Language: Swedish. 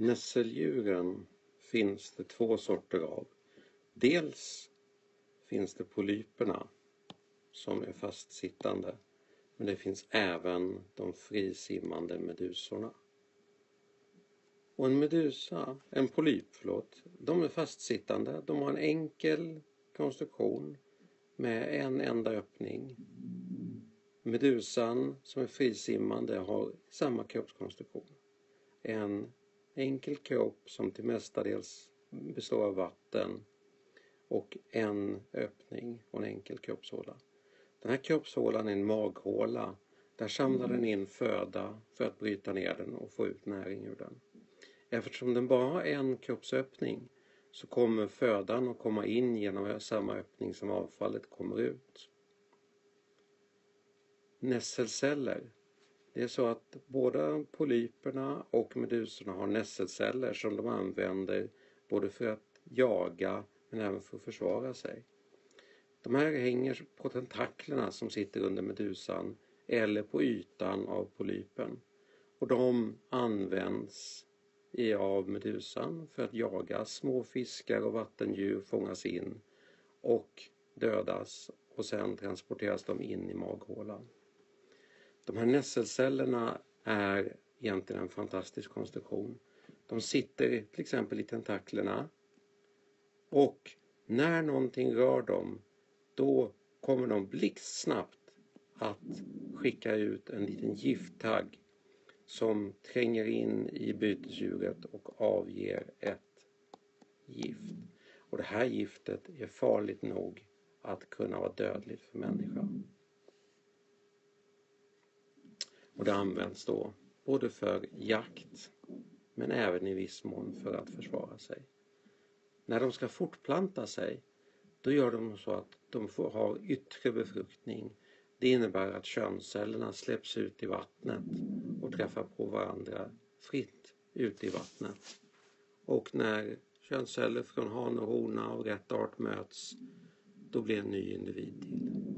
Nässeldjuren finns det två sorter av. Dels finns det polyperna som är fastsittande, men det finns även de frisimmande medusorna. Och en polyp, de är fastsittande. De har en enkel konstruktion med en enda öppning. Medusan som är frisimmande har samma kroppskonstruktion. En enkel kropp som till mestadels består av vatten och en öppning och en enkel kroppshåla. Den här kroppshålan är en maghåla. Där samlar den in föda för att bryta ner den och få ut näring ur den. Eftersom den bara har en kroppsöppning så kommer födan att komma in genom samma öppning som avfallet kommer ut. Nässelceller. Det är så att både polyperna och meduserna har nässelceller som de använder både för att jaga men även för att försvara sig. De här hänger på tentaklerna som sitter under medusan eller på ytan av polypen. Och de används av medusan för att jaga små fiskar och vattendjur, fångas in och dödas och sen transporteras de in i maghålan. De här nässelcellerna är egentligen en fantastisk konstruktion. De sitter till exempel i tentaklerna och när någonting rör dem då kommer de blixtsnabbt att skicka ut en liten gifttagg som tränger in i bytesdjuret och avger ett gift. Och det här giftet är farligt nog att kunna vara dödligt för människan. Och det används då både för jakt men även i viss mån för att försvara sig. När de ska fortplanta sig då gör de så att de får ha yttre befruktning. Det innebär att könscellerna släpps ut i vattnet och träffar på varandra fritt ute i vattnet. Och när könsceller från hane och hona av rätt art möts då blir en ny individ till.